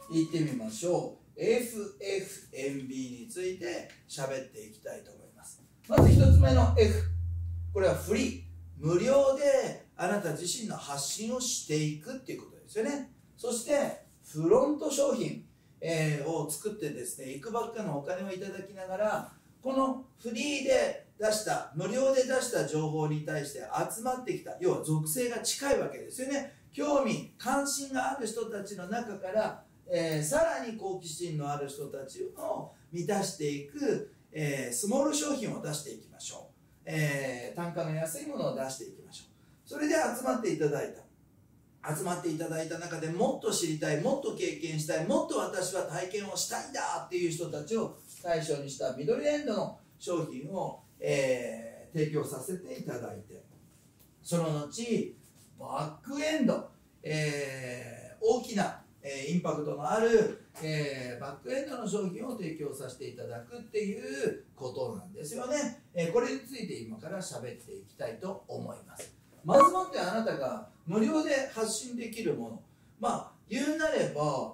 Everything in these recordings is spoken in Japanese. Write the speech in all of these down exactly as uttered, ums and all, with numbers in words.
行ってみましょう。 エフエフエムビー について喋っていきたいと思います。まずひとつめの F、 これはフリー、無料であなた自身の発信をしていくっていうことですよね。そしてフロント商品、えー、を作ってですね、いくばっかのお金をいただきながら、このフリーで出した無料で出した情報に対して集まってきた、要は属性が近いわけですよね。興味関心がある人たちの中から、えー、さらに好奇心のある人たちを満たしていく、えー、スモール商品を出していきましょう。えー、単価の安いものを出していきましょう。それで集まっていただいた集まっていただいた中で、もっと知りたい、もっと経験したい、もっと私は体験をしたいんだっていう人たちを対象にしたミドルエンドの商品を、えー、提供させていただいて、その後バックエンド、えー、大きな、えー、インパクトのある、えー、バックエンドの商品を提供させていただくっていうことなんですよね。えー、これについて今から喋っていきたいと思います。まずもってあなたが無料で発信できるもの、まあ言うなれば、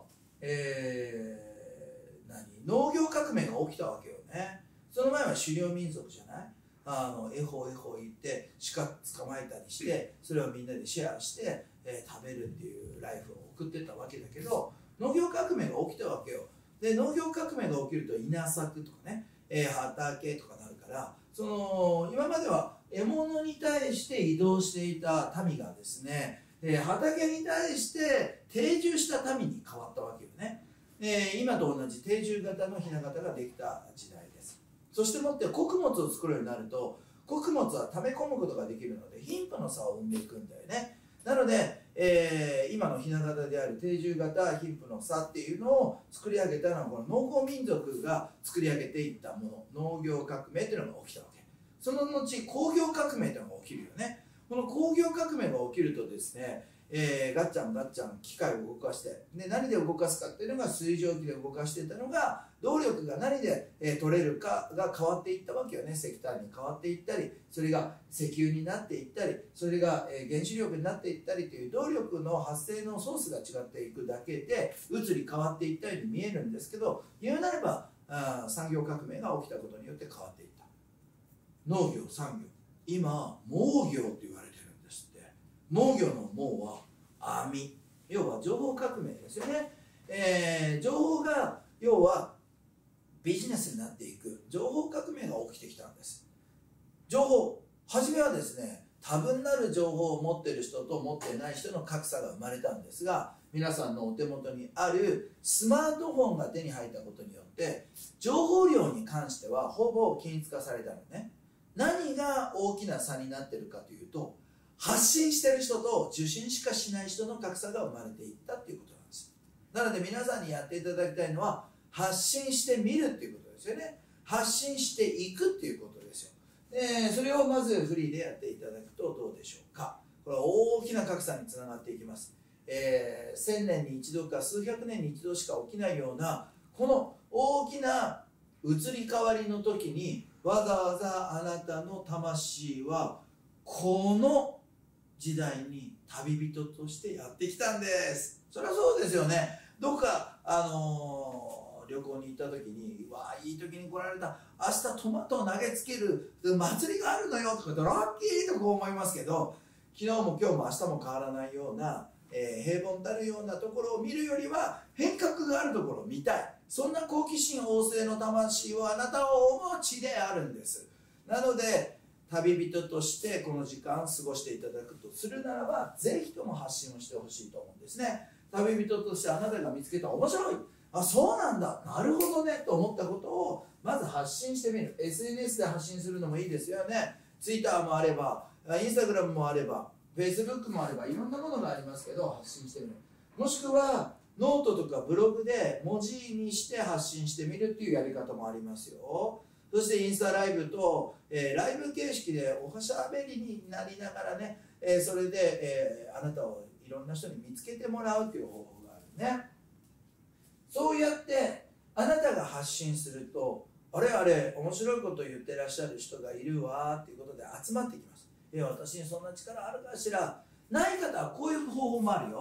えー、何農業革命が起きたわけよね。その前は狩猟民族じゃない。あのエホエホ言って鹿捕まえたりして、それをみんなでシェアして、えー、食べるっていうライフを送ってたわけだけど、農業革命が起きたわけよ。で農業革命が起きると稲作とかね、えー、畑とかなるから、その今までは獲物に対して移動していた民がですね、えー、畑に対して定住した民に変わったわけよね。えー、今と同じ定住型の雛形ができた時代です。そしてもって穀物を作るようになると、穀物は溜め込むことができるので貧富の差を生んでいくんだよね。なので、えー、今の雛形である定住型貧富の差っていうのを作り上げたのは、この農耕民族が作り上げていったもの、農業革命っていうのが起きたわけ。その後工業革命っていうのが起きるよね。この工業革命が起きるとですね、えー、ガッチャンガッチャン機械を動かして、で何で動かすかっていうのが、水蒸気で動かしていたのが、動力が何で、えー、取れるかが変わっていったわけよね。石炭に変わっていったり、それが石油になっていったり、それが、えー、原子力になっていったりという動力の発生のソースが違っていくだけで移り変わっていったように見えるんですけど、言うなればあ産業革命が起きたことによって変わっていった。農業、産業、今農業って言われてるんですって。農業の農は網、要は情報革命ですよね。えー、情報が要はビジネスになっていく情報革命が起きてきたんです。情報、初めはですね、多分なる情報を持っている人と持っていない人の格差が生まれたんですが、皆さんのお手元にあるスマートフォンが手に入ったことによって情報量に関してはほぼ均一化されたのね。何が大きな差になっているかというと、発信している人と受信しかしない人の格差が生まれていったっていうことなんです。なので皆さんにやっていただきたいのは、発信してみるっていうことですよね。発信していくっていうことですよ。でそれをまずフリーでやっていただくとどうでしょうか。これは大きな格差につながっていきます。えー、千年に一度か数百年に一度しか起きないようなこの大きな移り変わりの時に、わざわざあなたの魂はこの時代に旅人としてやってきたんです。それはそうですよね。どこか、あのー、旅行に行った時に、わあいい時に来られた、明日トマトを投げつける祭りがあるのよとか言ってラッキーとこう思いますけど、昨日も今日も明日も変わらないような、えー、平凡たるようなところを見るよりは変革があるところを見たい、そんな好奇心旺盛の魂をあなたをお持ちであるんです。なので旅人としてこの時間を過ごしていただくとするならば、ぜひとも発信をしてほしいと思うんですね。旅人としてあなたが見つけた面白い、あ、そうなんだ、なるほどねと思ったことをまず発信してみる。 エスエヌエス で発信するのもいいですよね。 Twitter もあれば Instagram もあれば Facebook もあれば、いろんなものがありますけど発信してみる。もしくはノートとかブログで文字にして発信してみるっていうやり方もありますよ。そしてインスタライブと、えー、ライブ形式でおしゃべりになりながらね、えー、それで、えー、あなたをいろんな人に見つけてもらうという方法があるね。そうやってあなたが発信すると、あれあれ面白いことを言ってらっしゃる人がいるわっていうことで集まってきます。いや、私にそんな力あるかしら。ない方はこういう方法もあるよ。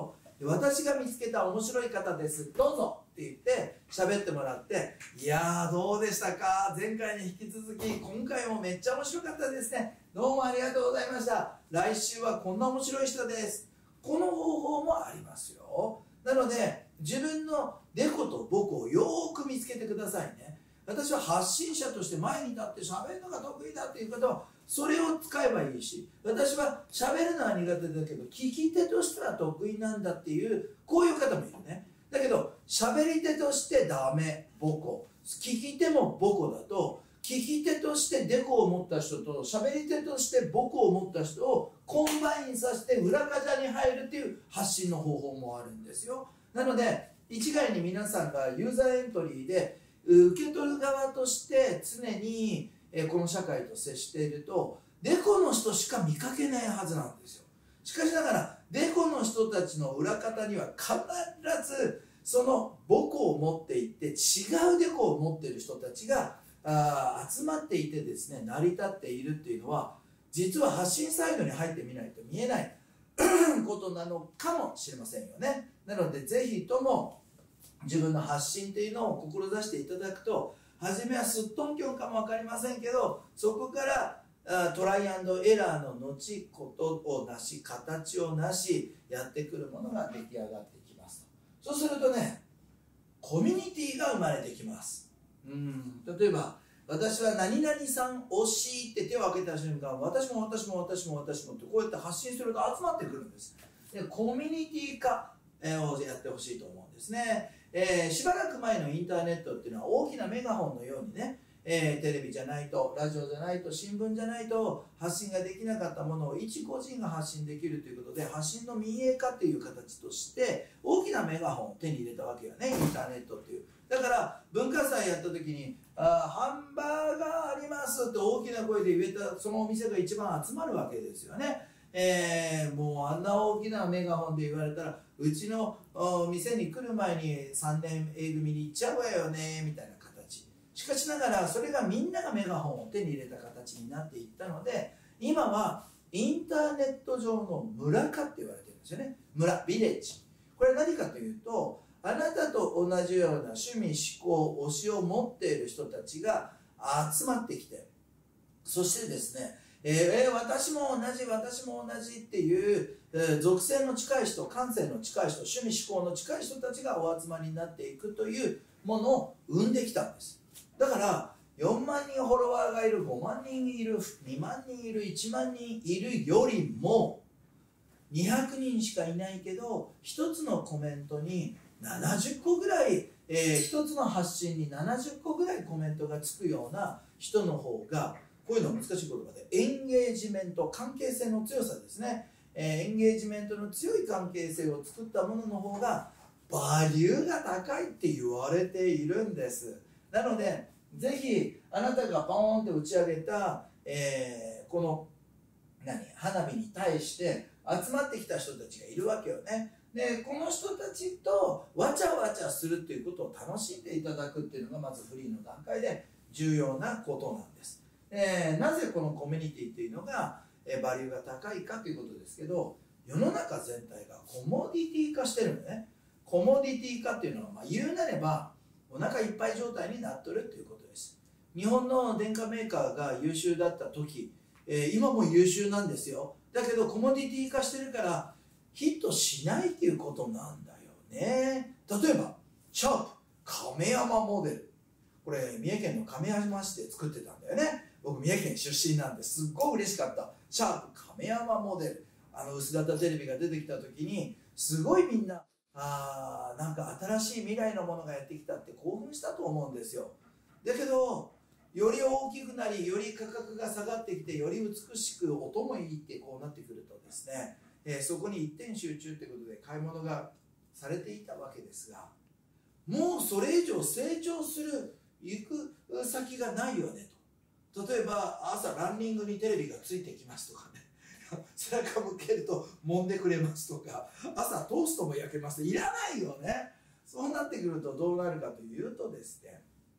私が見つけた面白い方です、どうぞって言って喋ってもらって、いやーどうでしたか、前回に引き続き今回もめっちゃ面白かったですね、どうもありがとうございました、来週はこんな面白い人です、この方法もありますよ。なので自分のデコとボコをよーく見つけてくださいね。私は発信者として前に立って喋るのが得意だっていう方はそれを使えばいいし、私は喋るのは苦手だけど聞き手としては得意なんだっていうこういう方もいるね。だけど喋り手としてダメボコ、聞き手もボコだと、聞き手としてデコを持った人と喋り手としてボコを持った人をコンバインさせて裏方に入るっていう発信の方法もあるんですよ。なので一概に皆さんがユーザーエントリーで受け取る側として常にこの社会と接しているとデコの人しか見かけないはずなんですよ。しかしながらデコの人たちの裏方には必ずその母校を持っていって違うデコを持っている人たちがあ集まっていてですね、成り立っているっていうのは実は発信サイドに入ってみないと見えないことなのかもしれませんよね。なのでぜひとも自分の発信っていうのを志していただくと、初めはすっとんきょんかも分かりませんけど、そこからトライアンドエラーの後ことをなし形をなしやってくるものが出来上がってきますと。そうするとね、コミュニティが生まれてきます。うん例えば私は何々さん推しって手を挙げた瞬間、私も私も私も私もってこうやって発信すると集まってくるんです。でコミュニティ化をやってほしいと思うんですね。えー、しばらく前のインターネットっていうのは大きなメガホンのようにね、えー、テレビじゃないとラジオじゃないと新聞じゃないと発信ができなかったものを一個人が発信できるということで、発信の民営化っていう形として大きなメガホンを手に入れたわけよね、インターネットっていう。だから文化祭やった時にあハンバーガーありますって大きな声で言えたそのお店が一番集まるわけですよね。えー、もうあんな大きなメガホンで言われたらうちの店に来る前にさんねん A 組に行っちゃうわよねみたいな形。しかしながらそれがみんながメガホンを手に入れた形になっていったので、今はインターネット上の村化って言われてるんですよね。村、ビレッジ。これは何かというと、あなたと同じような趣味嗜好推しを持っている人たちが集まってきて、そしてですね、えー、私も同じ私も同じっていう、えー、属性の近い人、感性の近い人、趣味嗜好の近い人たちがお集まりになっていくというものを生んできたんです。だからよんまんにんフォロワーがいる、ごまんにんいる、にまんにんいる、いちまんにんいるよりもにひゃくにんしかいないけどひとつのコメントにななじゅっこぐらい、えー、ひとつの発信にななじゅっこぐらいコメントがつくような人の方が、こういうのは難しい言葉でエンゲージメント、関係性の強さですね、えー、エンゲージメントの強い関係性を作ったものの方がバリューが高いって言われているんです。なのでぜひあなたがポーンって打ち上げた、えー、この何花火に対して集まってきた人たちがいるわけよね。でこの人たちとわちゃわちゃするっていうことを楽しんでいただくっていうのがまずフリーの段階で重要なことなんです。えー、なぜこのコミュニティっていうのが、えー、バリューが高いかということですけど、世の中全体がコモディティ化してるのね。コモディティ化っていうのは、まあ、言うなればお腹いっぱい状態になっとるっていうことです。日本の電化メーカーが優秀だった時、えー、今も優秀なんですよ。だけどコモディティ化してるからヒットしないっていうことなんだよね。例えばシャープ亀山モデル、これ三重県の亀山市で作ってたんだよね。僕三重県出身なんですっごい嬉しかった。シャープ亀山モデル、あの薄型テレビが出てきた時にすごいみんなあーなんか新しい未来のものがやってきたって興奮したと思うんですよ。だけどより大きくなり、より価格が下がってきて、より美しく音もいいってこうなってくるとですね、えー、そこに一点集中ということで買い物がされていたわけですが、もうそれ以上成長する行く先がないよねと。例えば朝ランニングにテレビがついてきますとかね背中向けると揉んでくれますとか、朝トーストも焼けます、いらないよね。そうなってくるとどうなるかというとですね、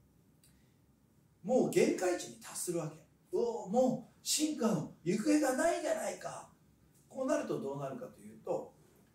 もう限界値に達するわけ。おもう進化の行方がないじゃないか。こうなるとどうなるかというと、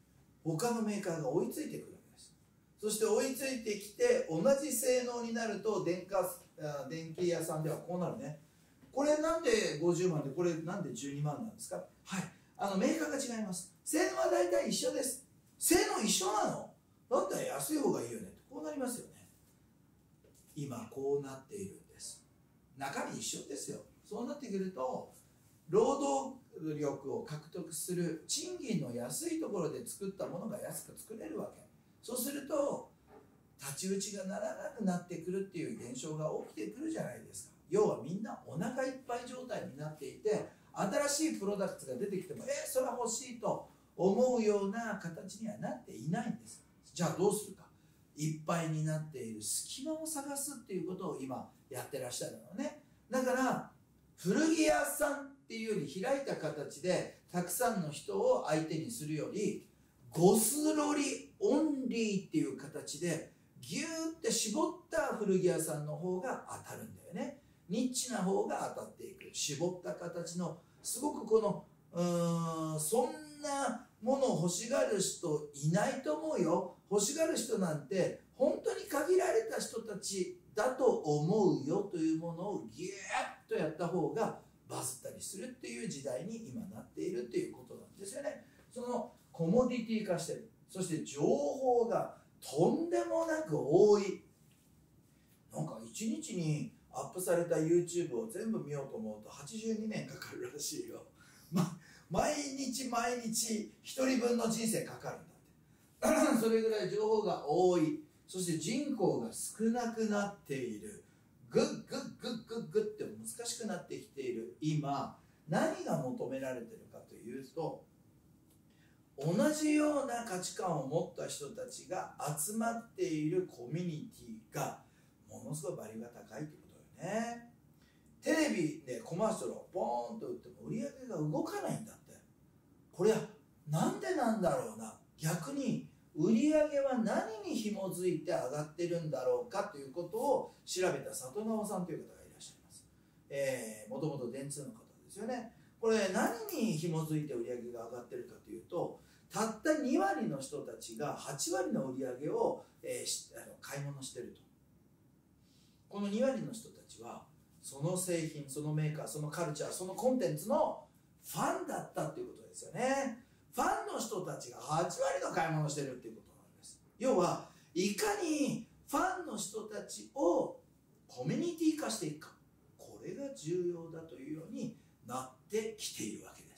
他のメーカーが追いついてくるわけです。そして追いついてきて同じ性能になると電化電気屋さんではこうなるね。これなんでごじゅうまんでこれなんでじゅうにまんなんですか。はい、あのメーカーが違います。性能は大体一緒です。性能一緒なのだったら安い方がいいよねってこうなりますよね。今こうなっているんです。中身一緒ですよ。そうなってくると労働力を獲得する賃金の安いところで作ったものが安く作れるわけ。そうすると太刀打ちがならなくなってくるっていう現象が起きてくるじゃないですか。要はみんなお腹いっぱい状態になっていて、新しいプロダクツが出てきてもえそれは欲しいと思うような形にはなっていないんです。じゃあどうするか。いっぱいになっている隙間を探すっていうことを今やってらっしゃるのね。だから古着屋さんっていうより開いた形でたくさんの人を相手にするよりゴスロリオンリーっていう形でギューって絞った古着屋さんの方が当たるんだよね。ニッチな方が当たっていく。絞った形のすごくこのうーんそんなものを欲しがる人いないと思うよ。欲しがる人なんて本当に限られた人たちだと思うよというものをギューッとやった方がバズったりするっていう時代に今なっているっていうことなんですよね。そのコモディティ化してる。そして情報がとんでもなく多い。なんかいちにちにアップされた YouTube を全部見ようと思うとはちじゅうにねんかかるらしいよ。ま、毎日毎日ひとりぶんの人生かかるんだって。それぐらい情報が多い。そして人口が少なくなっている。グッグッグッグッグッって難しくなってきている今、何が求められているかというと、同じような価値観を持った人たちが集まっているコミュニティがものすごいバリューが高いってことよね。テレビでコマーシャルをポーンと打っても売り上げが動かないんだって。これはなんでなんだろうな。逆に売り上げは何に紐づいて上がってるんだろうかということを調べた里川さんという方がいらっしゃいます。えー、もともと電通の方ですよね。これ何に紐づいて売り上げが上がってるかというと、たったにわりの人たちがはちわりの売り上げを、えー、あの買い物してると。このにわりの人たちはその製品、そのメーカー、そのカルチャー、そのコンテンツのファンだったっていうことですよね。ファンの人たちがはちわりの買い物をしてるっていうことなんです。要はいかにファンの人たちをコミュニティ化していくか、これが重要だというようになってきているわけです。